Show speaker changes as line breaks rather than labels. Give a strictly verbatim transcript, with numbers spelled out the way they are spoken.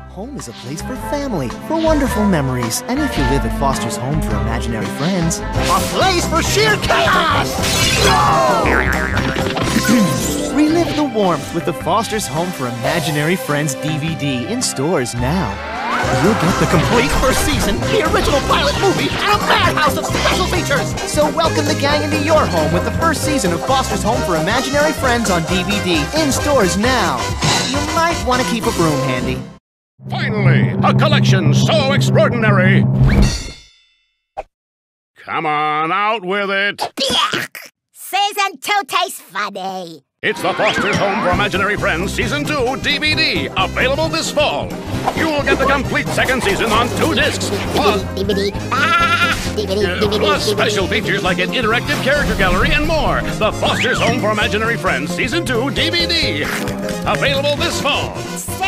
Home is a place for family, for wonderful memories, and if you live at Foster's Home for Imaginary Friends, a place for sheer chaos! Relive the warmth with the Foster's Home for Imaginary Friends D V D in stores now. You'll get the complete first season, the original pilot movie, and a madhouse of special features! So welcome the gang into your home with the first season of Foster's Home for Imaginary Friends on D V D in stores now. You might want to keep a broom handy.
Finally, a collection so extraordinary! Come on, out with it!
Yuck! Season two tastes funny.
It's the Foster's Home for Imaginary Friends Season two D V D, available this fall. You'll get the complete second season on two discs, plus,
D V D. Ah! D V D,
uh,
D V D,
plus
D V D.
special features like an interactive character gallery and more. The Foster's Home for Imaginary Friends Season two D V D, available this fall.